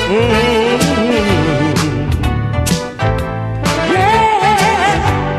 Yeah,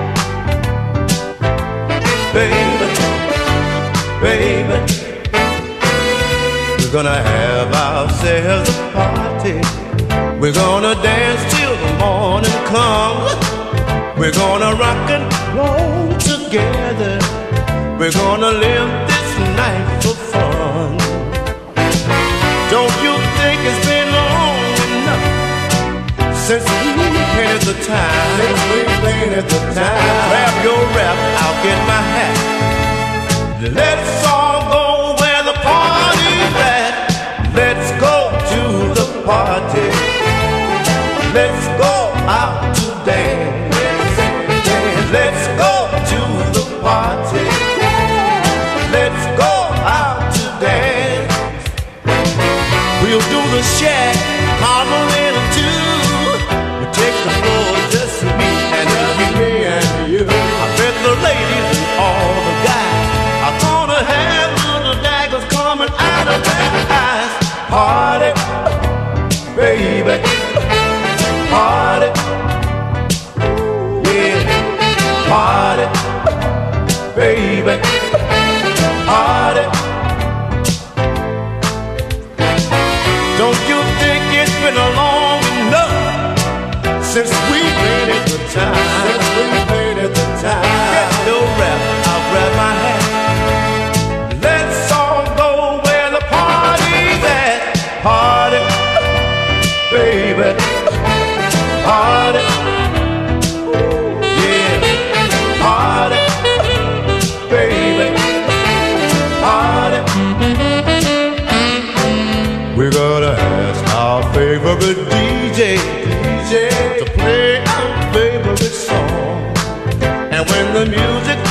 baby, baby, we're gonna have ourselves a party. We're gonna dance till the morning comes. We're gonna rock and roll together. We're gonna live this night for fun. Don't you think it's been long enough since we painted the time? Since we painted the time. Grab your wrap, I'll get my hat. Let's all go where the party's at. Let's go to the party. Let's go out to dance. Let's go to the party. Let's go out to dance. We'll do the shack, Carmelita too. We'll take the floor, just me and you. I bet the ladies and all the guys are gonna have little daggers coming out of their eyes. Party, baby, party, yeah, party, baby, party. Don't you think it's been a long enough since we played at the time? Since we played at the time. Get your rap, I'll grab my hat. Let's all go where the party's at. Party, baby, party, yeah, party, baby, party. We're gonna ask our favorite DJ to play our favorite song. And when the music